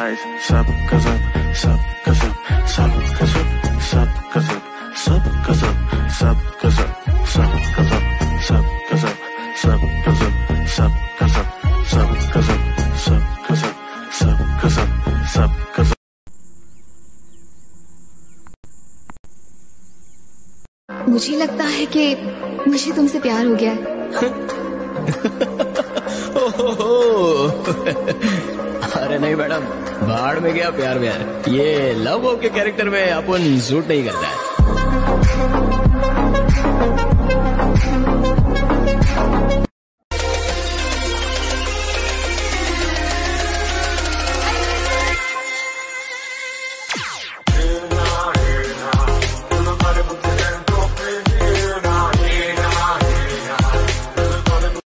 Guys सब गजब सब गजब सब गजब सब गजब सब गजब सब गजब सब गजब सब गजब सब गजब सब गजब सब गजब सब गजब सब गजब सब गजब। मुझे लगता है कि मुझे तुमसे प्यार हो गया है। अरे नहीं मैडम, बाढ़ में गया प्यार व्यार, ये लव के कैरेक्टर में अपन सूट नहीं करता है।